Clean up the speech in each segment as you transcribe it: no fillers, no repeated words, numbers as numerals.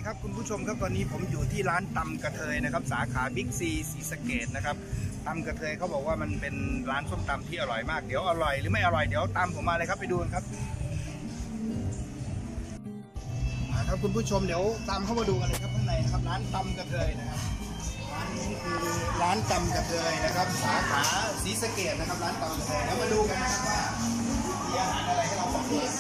ดีครับคุณผู้ชมครับตอนนี้ผมอยู่ที่ร้านตำกระเทยนะครับสาขาบิ๊กซีศรีสะเกษนะครับตำกระเทยเขาบอกว่ามันเป็นร้านส้มตำที่อร่อยมากเดี๋ยวอร่อยหรือไม่อร่อยเดี๋ยวตามผมมาเลยครับไปดูกันครับครับคุณผู้ชมเดี๋ยวตามเข้ามาดูกันเลยครับข้างในนะครับร้านตำกระเทยนะครับร้านนี้คือร้านตำกระเทยนะครับสาขาศรีสะเกษนะครับร้านตำกระเทยแล้วมาดูกันนะครับว่ามีอาหารอะไรให้เราบอกด้วย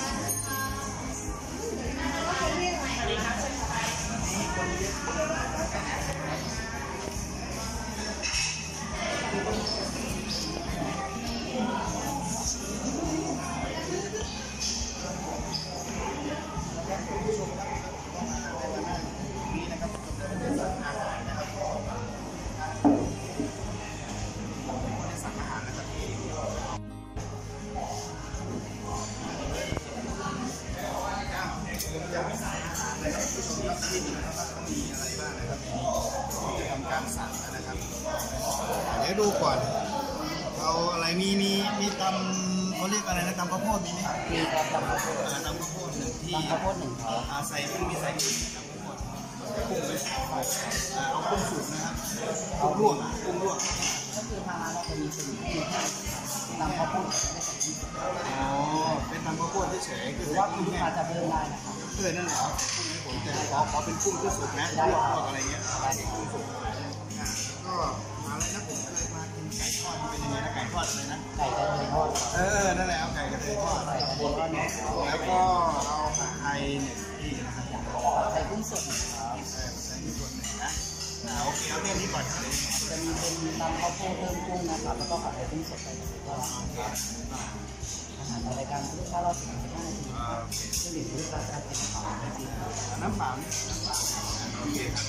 จะทำการสั่งนะครับเดี๋ยวดูก่อนเอาอะไรมีตำเขาเรียกอะไรนะตำข้าวโพดมีไหมมีครับตำข้าวโพดตำข้าวโพดหนึ่งที่ข้าวโพดหนึ่งครับใส่กุ้งมีใส่กุ้งกุ้งเลยเอากุ้งสุกนะครับเอาลวกกุ้งลวกก็คือทางร้านเราจะมีสูตรที่ตำข้าวโพดอ๋อเป็นตำข้าวโพดเฉยๆหรือว่าคุณลูกค้าจะเพิ่มได้นะครับนั่นแหละครับกุ้งให้ผมแต่ขอเป็นกุ้งที่สุกนะลวกอะไรเงี้ยกุ้งสุกก็อะไรนะผมเคยมากินไก่ทอดเป็นยังไงนะไก่ทอดอะไรนะไก่กระเทยทอดนั่นแหละเอาไก่กระเทยทอดแล้วก็เอาผัดไทยเนี่ยที่นะครับใส่กุ้งสดครับใส่กุ้งสดหนึ่งนะโอเคเอาเรื่องนี้ก่อนจะมีเป็นตำข้าวโพดเพิ่มกุ้งนะครับแล้วก็ผัดไทยกุ้งสดไปก็อาหารรายการลูกค้ารอ15 นาทีซึ่งลูกค้าจะเป็นน้ำเปล่าโอเคครับ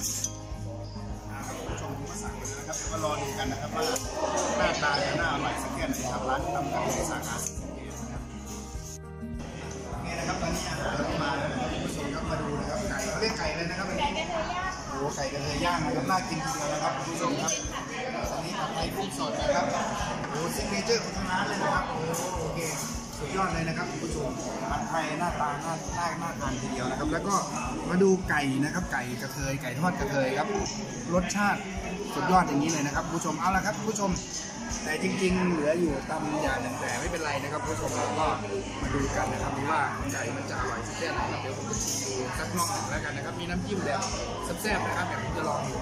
ผู้ชมที่มาสั่งเลยนะครับเดี๋ยวมารอดูกันนะครับว่าหน้าตาจะน่าอร่อยสักแค่ไหนครับร้านตำกระเทยสาขาศรีสะเกษนะครับนี่นะครับตอนนี้อาหารเรามาแล้วนะครับผู้ชมครับมาดูนะครับไก่เขาเรียกไก่เลยนะครับไก่กระเทยย่างโอ้ไก่กระเทยย่างนะครับน่ากินทีเดียวนะครับผู้ชมครับอันนี้ผัดไทยกุ้งสดนะครับโอ้ซิกเนเจอร์ของทางร้านเลยนะครับโอเคสุดยอดเลยนะครับคุณผู้ชมผัดไทยหน้าตาน่าทานทีเดียวนะครับแล้วก็มาดูไก่นะครับไก่กระเทยไก่ทอดกระเทยครับรสชาติสุดยอดอย่างนี้เลยนะครับผู้ชมเอาละครับผู้ชมแต่จริงๆเหลืออยู่ตำอย่างหนึ่งแต่ไม่เป็นไรนะครับผู้ชมเราก็มาดูกันนะครับว่าไก่มันจะอร่อยแค่ไหนครับเดี๋ยวผมจะชิมดูสักรอบหนึ่งแล้วกันนะครับมีน้ำจิ้มแบบแซ่บๆนะครับเดี๋ยวผมจะลองดู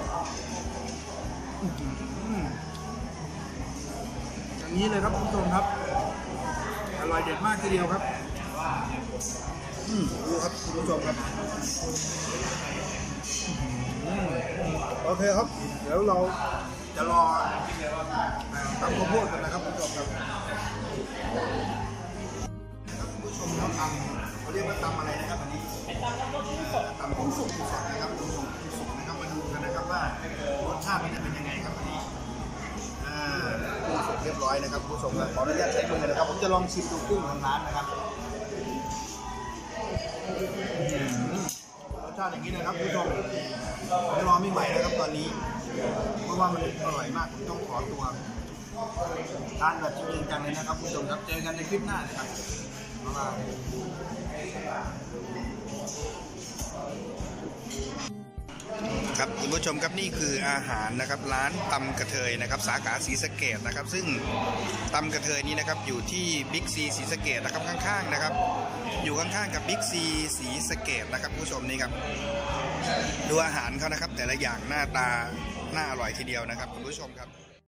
อย่างนี้เลยครับผู้ชมครับอร่อยเด็ดมากทีเดียวครับดูครับคุณผู้ชมครับโอเคครับเดี๋ยวเราจะรอตำข้าวโพดกันนะครับคุณผู้ชมครับคุณผู้ชมครับเขาเรียกว่าตำอะไรนะครับอันนี้ตำกุ้งสุกนะครับกุ้งสุกนะครับมาดูกันนะครับว่ารสชาติมันจะเป็นยังไงครับอันนี้กุ้งสุกเรียบร้อยนะครับคุณผู้ชมครับขออนุญาตใช้มือนะครับผมจะลองชิมดูกุ้งทางร้านนะครับรสชาติอย่างนี้นะครับคุณผู้ชมผมรอไม่ไหวนะครับตอนนี้เพราะว่ามันอร่อยมากผมต้องขอตัวทานแบบจริงจังเลยนะครับคุณผู้ชมครับเจอกันในคลิปหน้านะครับครับคุณผู้ชมครับนี่คืออาหารนะครับร้านตำกระเทยนะครับสาขาศรีสะเกษนะครับซึ่งตำกระเทยนี้นะครับอยู่ที่บิ๊กซีศรีสะเกษนะครับข้างๆนะครับอยู่ข้างๆกับบิ๊กซีศรีสะเกษนะครับผู้ชมนี่ครับดูอาหารเขานะครับแต่ละอย่างหน้าตาน่าอร่อยทีเดียวนะครับคุณผู้ชมครับ